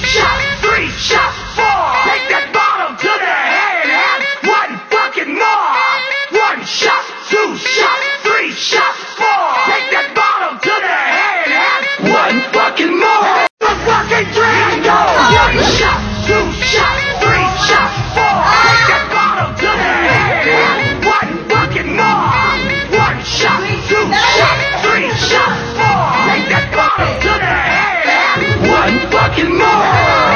shots, 3 shots, 4. Take that bottle to the head and one fucking more. 1 shot, 2 shots, 3 shots, 4. Take that bottle to the head and one fucking more. The fucking drink go. 1 shot, 2 shots, 3 shots, 4. Take that bottle to the head and one fucking more. 1 shot, 2 shots, 3 shots, 4. Take that bottle to the head and one fucking more.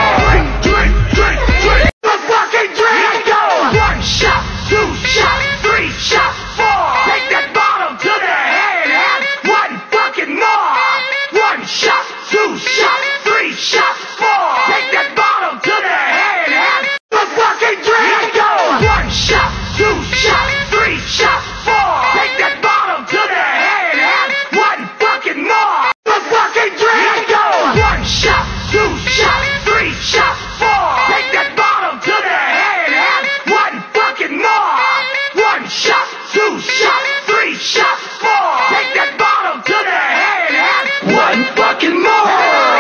Drink, drink, drink. The fucking drink go. 1 shot, 2 shots, 3 shots, 4. Take that bottle to the head and one fucking more. 1 shot, 2 shots, 3 shots, 4. Take that bottle to the head and the fucking drink go. 1 shot, 2 shots, 3 shots, 4. Take that bottle to the head and one fucking more. The fucking drink go. 1 shot, 2 shots, 3 shots, 4. Take that bottle to the head and one fucking more. 1 shot, 2 shots, 3 shots, 4. Take that bottle to the head and one fucking more.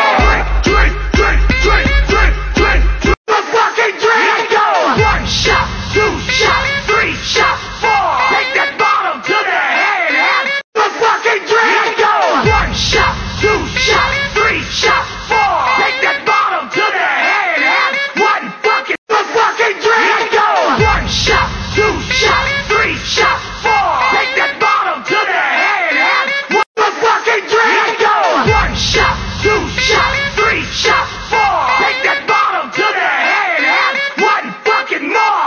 Drink, drink, drink, drink, drink, drink. The fucking drink go. 1 shot, 2 shots, 3 shots, 4. Take that bottle to the head and the fucking drink go. 1 shot, 2 shots, 3 shots, 4. Take that bottle to the head and one fucking the fucking drink go. 1 shot, 2 shots, 3 shots, 4. Take that bottle to the head and the fucking drink go. 1 shot, 2 shots, 3 shots, 4. Take that bottle to the head and one fucking more.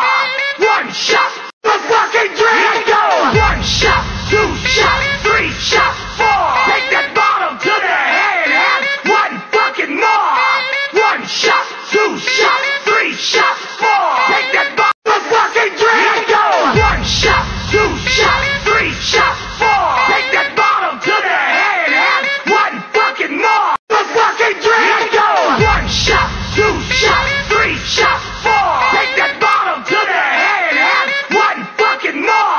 1 shot, the fucking drink go. 1 shot, 2 shots, 3 shots, 4. Take that bottle to the head and one fucking more. 1 shot, 2 shots, 3 shots, 4. Take that bottle the fucking drink go. 1 shot, 2 shots, 3 shots, 4. Take that bottle to the head and one fucking more. The fucking drink go. 1 shot, 2 shots, 3 shots, 4. Take that bottle to the head and one fucking more.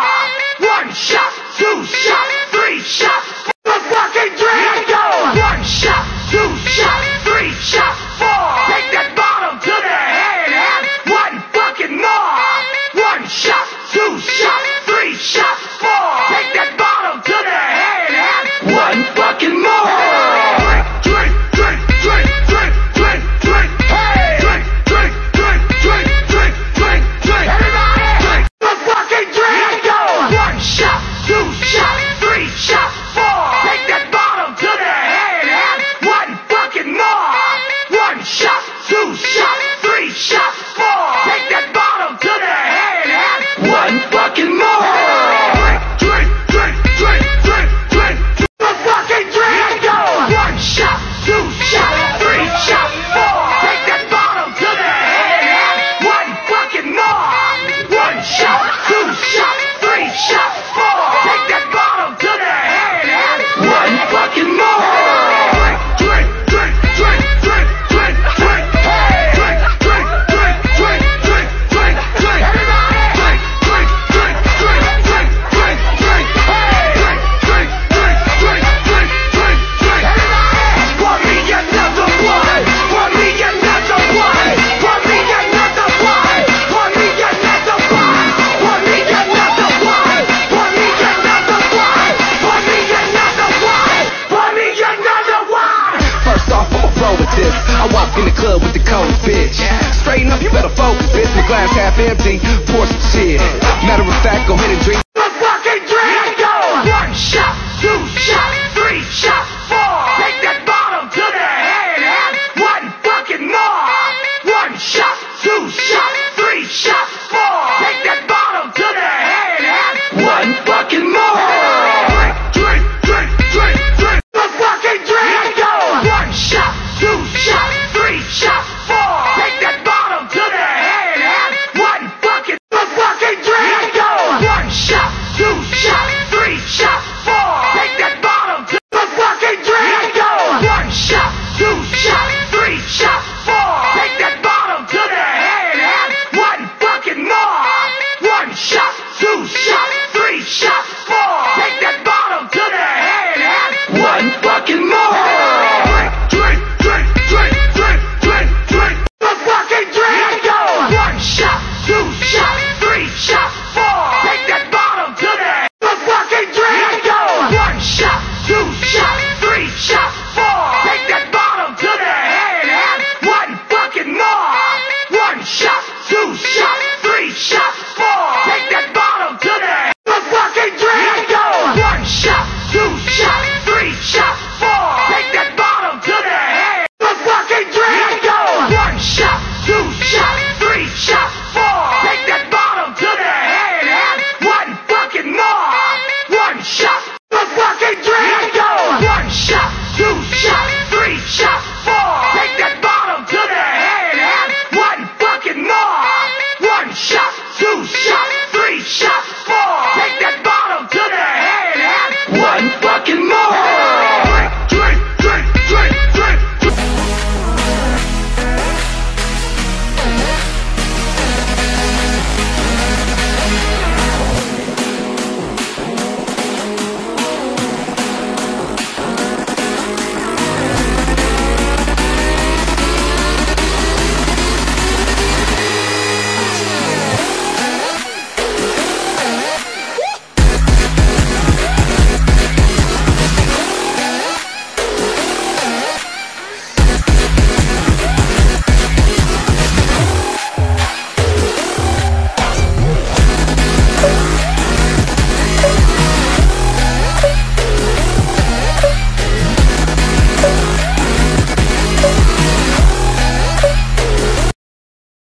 1 shot, 2 shots, 3 shots. The fucking drink go. 1 shot, 2 shots, 3 shots, 4. Take that bottle to the head and one fucking more. 1 shot, 2 shots, 3 shots, 4. Take that bottle to the head and one fucking more. Drink, drink, drink, drink, drink, drink, hey. Drink, drink, drink, drink, drink, drink, drink. Everybody, drink. The fucking drink go. 1 shot, 2 shots, 3 shots, 4. Take that bottle to the head and one fucking more. 1 shot, 2 shots, 3 shots, 4. Take that bottle to the head and one fucking more. Drink, drink, drink, drink, drink, drink. The fucking drink go. 1 shot, 2 shots, 3 shots, 4. Take that bottle to the head and one fucking more. 1 shot, 2 shots, 3 shots, 4. Take that bottle to the head and one fucking more. Drink, drink, drink, drink, drink, drink, hey. Drink, drink, drink, drink, drink, drink, drink. Everybody, drink, drink, drink, drink, drink, drink, drink, hey. Drink, drink, drink, drink, drink, drink, drink. Everybody, pour me another one. Pour me another one. Pour me another one. Pour me another one. Pour me another one. Pour me another one. Pour me another one. Pour me another one. First off, I'ma flow with this. I walk in the club with the cold bitch. Straighten up, you better focus, bitch. My glass half empty, pour some shit. Matter of fact, go ahead and drink